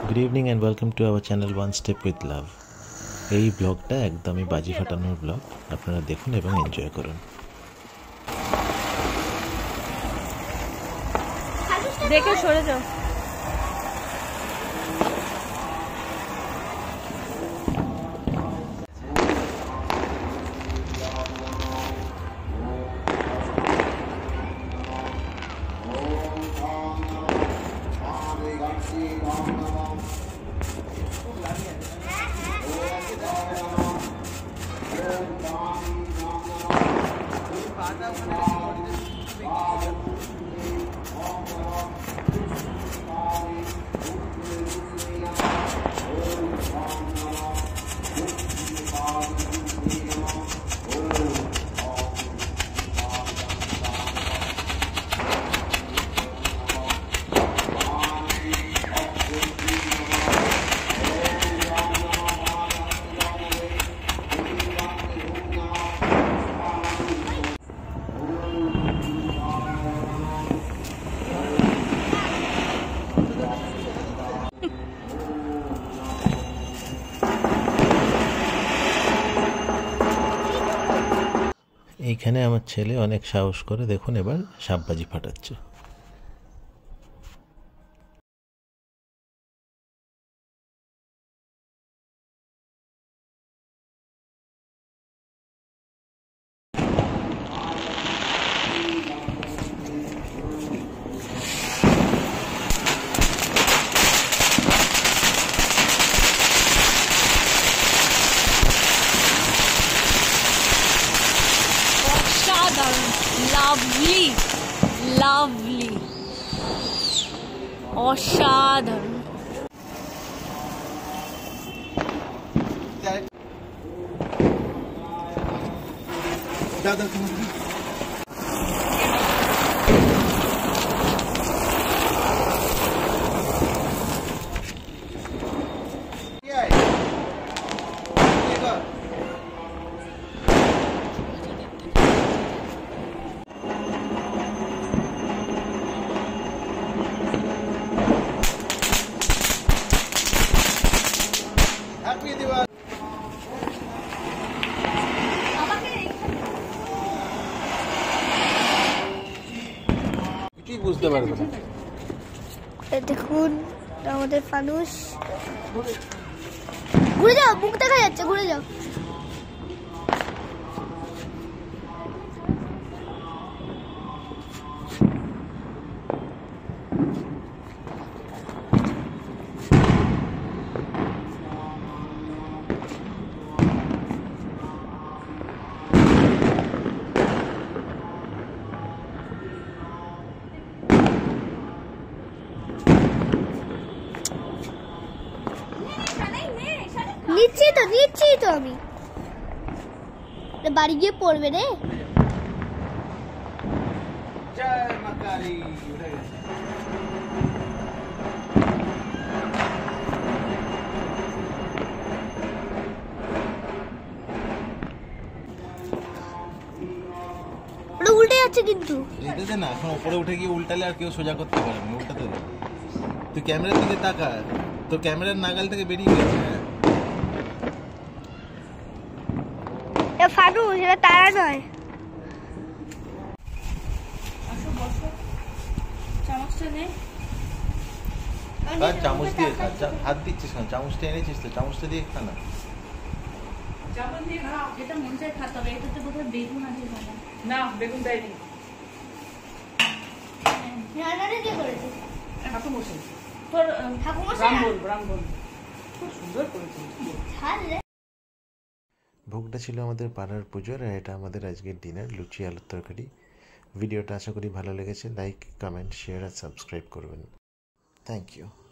Good evening and welcome to our channel one step with love. এই ব্লগটা একদমই বাজি ফাটানোর ব্লগ, আপনারা দেখুন এবং এনজয় করুন। দেখে সরে যাও। এইখানে আমার ছেলে অনেক সাহস করে, দেখুন এবার সাপবাজি ফাটাচ্ছে। লাভলি লাভলি অসাধারণ। বুঝতে পারবে না। দেখুন আমাদের ফানুস, ঘুরে যাও, মুখ দেখা যাচ্ছে, ঘুরে যাও। নিচ্ছি তো আমি, বাড়ি গিয়ে পড়বে রে। উল্টে যাচ্ছে কিন্তু না, এখন উপরে উঠে গিয়ে উল্টালে আর কেউ সোজা করতে পারে না। উল্টাতে তুই ক্যামেরার দিকে তাকা, তোর ক্যামেরার নাগাল থেকে বেরিয়ে গেছে। ফানু, সেটা তারা নয়। চামচ দিয়ে খা, হাত দিচ্ছিস না, চামচটা এনেছিস তো, চামচটা দিয়ে খা না। যেটা মন চায় খাতে হবে। এটাতে বোধহয় বেগুন আছে। না, বেগুন দেয়নি। রান্নাটা কে করেছে? ঠাকুমশাই। তোর ঠাকুমশাই ব্রাহ্মণ খুব সুন্দর করেছে। ভোগটা ছিল আমাদের পাড়ার পুজোর, আর এটা আমাদের আজকের ডিনার, লুচি আলুর তরকারি। ভিডিওটা আশা করি ভালো লেগেছে। লাইক, কমেন্ট, শেয়ার আর সাবস্ক্রাইব করবেন। Thank you.